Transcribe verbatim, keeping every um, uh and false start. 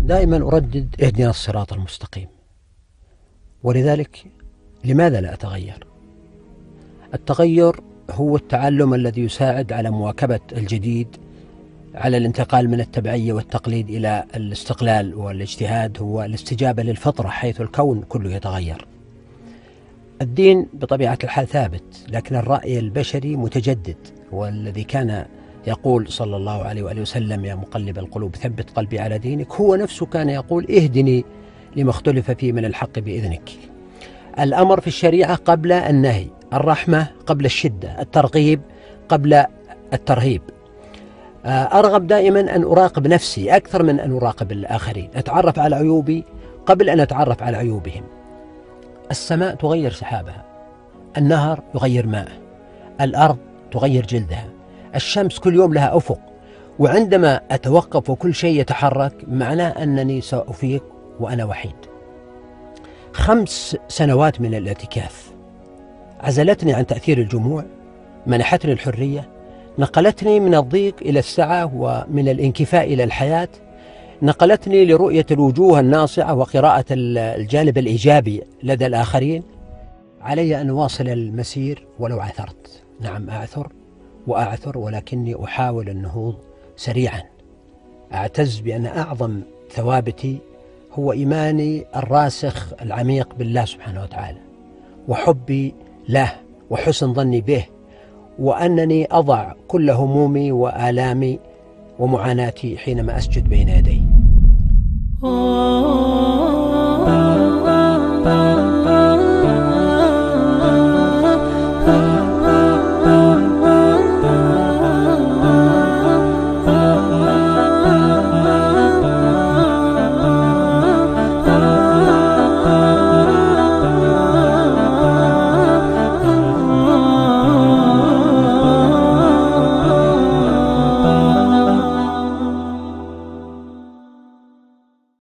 دائما أردد اهدنا الصراط المستقيم، ولذلك لماذا لا أتغير؟ التغير هو التعلم الذي يساعد على مواكبة الجديد، على الانتقال من التبعية والتقليد إلى الاستقلال والاجتهاد، هو الاستجابة للفطرة حيث الكون كله يتغير. الدين بطبيعة الحال ثابت، لكن الرأي البشري متجدد، والذي كان يقول صلى الله عليه وآله وسلم يا مقلب القلوب ثبت قلبي على دينك، هو نفسه كان يقول اهدني لما اختلف فيه من الحق بإذنك. الأمر في الشريعة قبل النهي، الرحمة قبل الشدة، الترغيب قبل الترهيب. أرغب دائما أن أراقب نفسي أكثر من أن أراقب الآخرين، أتعرف على عيوبي قبل أن أتعرف على عيوبهم. السماء تغير سحابها، النهر يغير ماءه، الأرض تغير جلدها، الشمس كل يوم لها أفق، وعندما أتوقف وكل شيء يتحرك معناه أنني سأفيق وأنا وحيد. خمس سنوات من الاعتكاف عزلتني عن تأثير الجموع، منحتني الحرية، نقلتني من الضيق إلى السعة ومن الانكفاء إلى الحياة، نقلتني لرؤية الوجوه الناصعة وقراءة الجانب الإيجابي لدى الآخرين. علي أن أواصل المسير ولو عثرت، نعم أعثر وأعثر، ولكني أحاول النهوض سريعا. أعتز بأن أعظم ثوابتي هو إيماني الراسخ العميق بالله سبحانه وتعالى، وحبي له وحسن ظني به، وأنني أضع كل همومي وآلامي ومعاناتي حينما أسجد بين يديه.